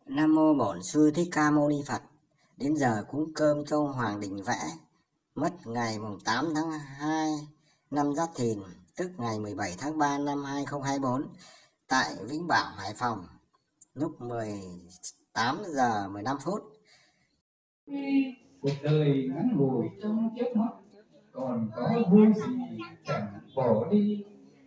Nam mô Bổn Sư Thích Ca Mâu Ni Phật. Đến giờ cúng cơm cho ông Hoàng Đình Vẽ, mất ngày 8 tháng 2 năm Giáp Thìn, tức ngày 17 tháng 3 năm 2024 tại Vĩnh Bảo, Hải Phòng, lúc 18 giờ 15 phút. Cuộc đời ngắn ngủi trong chớp mắt, còn có vui gì chẳng bỏ đi.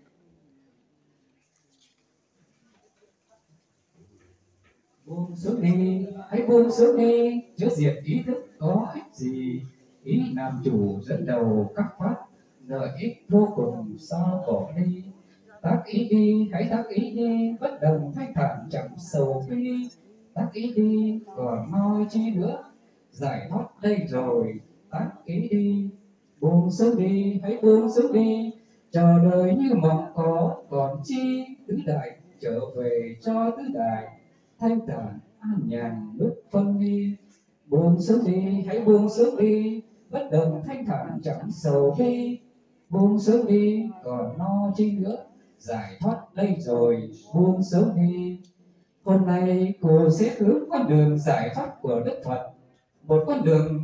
Buông xuống đi, hãy buông xuống đi, chớ diệt ý thức có ích gì. Ý làm chủ dẫn đầu các pháp, lợi ích vô cùng sao bỏ đi. Tác ý đi, hãy tác ý đi, bất đồng thanh thản chẳng sầu bi. Tác ý đi, còn nói chi nữa, giải thoát đây rồi. Tác ý đi, buông xuống đi, hãy buông xuống đi, chờ đời như mộng có còn chi. Tứ đại trở về cho tứ đại, thanh thản an nhàn lúc phân ly. Buông xuống đi, hãy buông xuống đi, bất đồng thanh thản chẳng sầu bi. Buông xuống đi, còn no chi nữa, giải thoát đây rồi. Buông xuống đi. Hôm nay cô sẽ hướng con đường giải thoát của Đức Phật, một con đường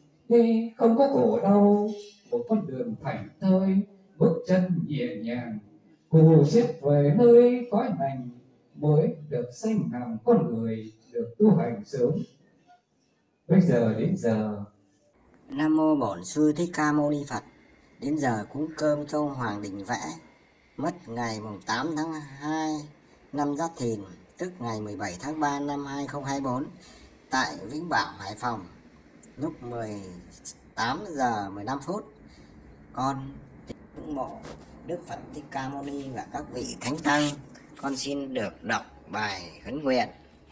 đi không có khổ đau, một con đường thảnh thơi, bước chân nhẹ nhàng. Cô sẽ về nơi cõi lành, mới được sinh làm con người, được tu hành sớm. Bây giờ đến giờ. Nam mô Bổn Sư Thích Ca Mâu Ni Phật. Đến giờ cúng cơm cho ông Hoàng Đình Vẽ, mất ngày 8 tháng 2 năm Giáp Thìn, tức ngày 17 tháng 3 năm 2024 tại Vĩnh Bảo, Hải Phòng, lúc 18 giờ 15 phút. Con ngưỡng mộ Đức Phật Thích Ca Mâu Ni và các vị thánh tăng, con xin được đọc bài khấn nguyện.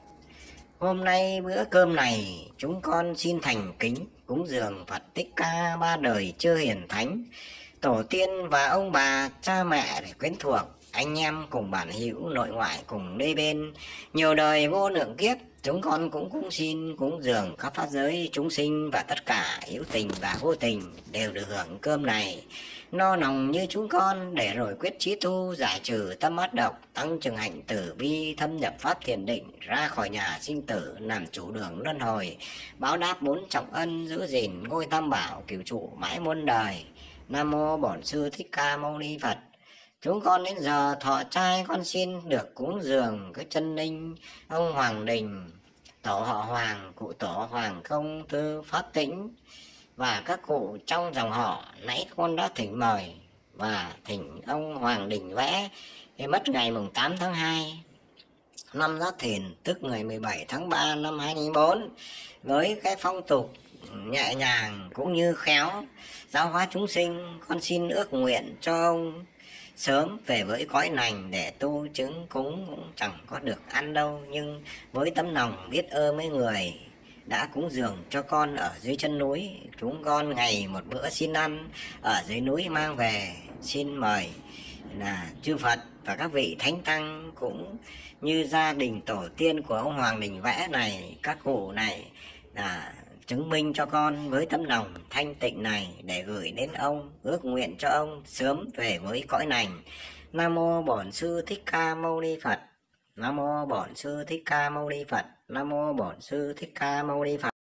Hôm nay bữa cơm này, chúng con xin thành kính cúng dường Phật Thích Ca ba đời chư hiền thánh, tổ tiên và ông bà, cha mẹ để quyến thuộc, anh em cùng bản hữu nội ngoại cùng đê bên, nhiều đời vô lượng kiếp. Chúng con cũng xin cúng dường khắp pháp giới chúng sinh và tất cả hữu tình và vô tình đều được hưởng cơm này, no nòng như chúng con, để rồi quyết chí tu, giải trừ tâm ác độc, tăng trưởng hạnh tử vi, thâm nhập pháp thiền định, ra khỏi nhà sinh tử, làm chủ đường luân hồi, báo đáp bốn trọng ân, giữ gìn ngôi tam bảo cửu trụ mãi muôn đời. Nam mô Bổn Sư Thích Ca Mâu Ni Phật. Chúng con đến giờ thọ trai, con xin được cúng dường cái chân linh ông Hoàng Đình, tổ họ Hoàng, cụ tổ Hoàng Công Tư Pháp Tĩnh và các cụ trong dòng họ. Nãy con đã thỉnh mời và thỉnh ông Hoàng Đình Vẽ thì mất ngày 8 tháng 2 năm Giáp Thìn, tức ngày 17 tháng 3 năm 2024, với cái phong tục nhẹ nhàng cũng như khéo giáo hóa chúng sinh. Con xin ước nguyện cho ông sớm về với cõi lành để tu chứng cúng, cũng chẳng có được ăn đâu, nhưng với tấm lòng biết ơn mấy người đã cúng dường cho con ở dưới chân núi, chúng con ngày một bữa xin ăn ở dưới núi mang về. Xin mời là chư Phật và các vị thánh tăng cũng như gia đình tổ tiên của ông Hoàng Đình Vẽ này, các cụ này là chứng minh cho con với tấm lòng thanh tịnh này để gửi đến ông, ước nguyện cho ông sớm về với cõi lành. Nam mô Bổn Sư Thích Ca Mâu Ni Phật. Nam mô Bổn Sư Thích Ca Mâu Ni Phật. Nam mô Bổn Sư Thích Ca Mâu Ni Phật.